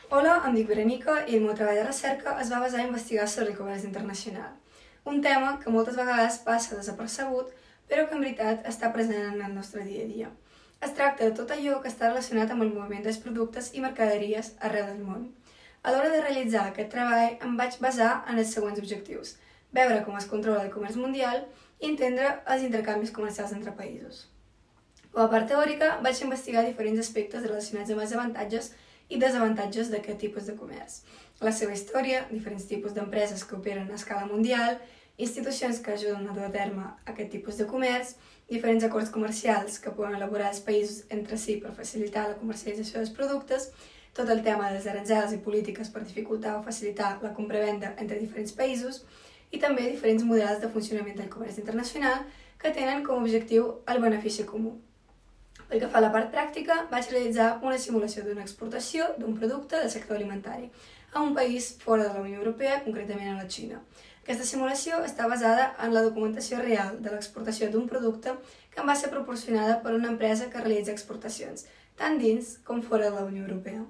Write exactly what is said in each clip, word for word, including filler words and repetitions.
Hola, em dic Veronica i el meu treball de recerca es va basar a investigar sobre el comerç internacional, un tema que moltes vegades passa desapercebut, però que en veritat està present en el nostre dia a dia. Es tracta de tot allò que està relacionat amb el moviment dels productes i mercaderies arreu del món. A l'hora de realitzar aquest treball em vaig basar en els següents objectius: veure com es controla el comerç mundial i entendre els intercanvis comercials entre països. Com a part teòrica, vaig investigar diferents aspectes relacionats amb els avantatges i desavantatges d'aquest tipus de comerç. La seva història, diferents tipus d'empreses que operen a escala mundial, institucions que ajuden a dur a terme aquest tipus de comerç, diferents acords comercials que poden elaborar els països entre si per facilitar la comercialització dels productes, tot el tema dels aranzels i polítiques per dificultar o facilitar la compra-venda entre diferents països i també diferents models de funcionament del comerç internacional que tenen com a objectiu el benefici comú. Pel que fa a la part pràctica, vaig realitzar una simulació d'una exportació d'un producte del sector alimentari a un país fora de la Unió Europea, concretament a la Xina. Aquesta simulació està basada en la documentació real de l'exportació d'un producte que em va ser proporcionada per una empresa que realitza exportacions, tant dins com fora de la Unió Europea.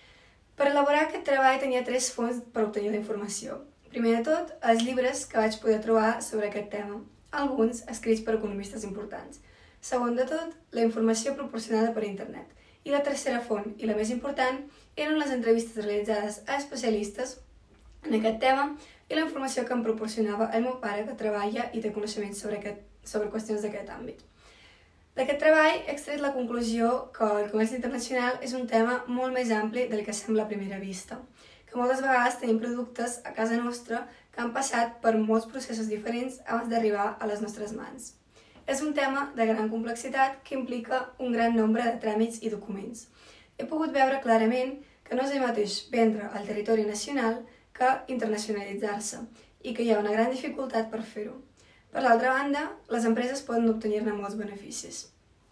Per elaborar aquest treball tenia tres fonts per obtenir la informació. Primer de tot, els llibres que vaig poder trobar sobre aquest tema, alguns escrits per economistes importants. Segon de tot, la informació proporcionada per internet. I la tercera font, i la més important, eren les entrevistes realitzades a especialistes en aquest tema i la informació que em proporcionava el meu pare, que treballa i té coneixements sobre, aquest, sobre qüestions d'aquest àmbit. D'aquest treball he extret la conclusió que el comerç internacional és un tema molt més ampli del que sembla a primera vista, que moltes vegades tenim productes a casa nostra que han passat per molts processos diferents abans d'arribar a les nostres mans. És un tema de gran complexitat que implica un gran nombre de tràmits i documents. He pogut veure clarament que no és el mateix vendre al territori nacional que internacionalitzar-se i que hi ha una gran dificultat per fer-ho. Per l'altra banda, les empreses poden obtenir-ne molts beneficis.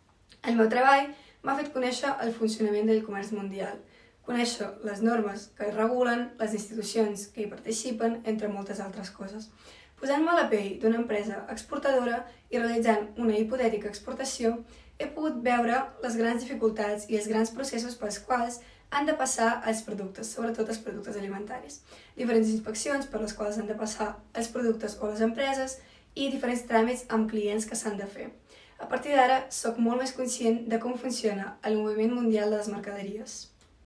El meu treball m'ha fet conèixer el funcionament del comerç mundial, conèixer les normes que el regulen, les institucions que hi participen, entre moltes altres coses. Posant-me a la pell d'una empresa exportadora i realitzant una hipotètica exportació, he pogut veure les grans dificultats i els grans processos pels quals han de passar els productes, sobretot els productes alimentaris, diferents inspeccions per les quals han de passar els productes o les empreses i diferents tràmits amb clients que s'han de fer. A partir d'ara, soc molt més conscient de com funciona el moviment mundial de les mercaderies.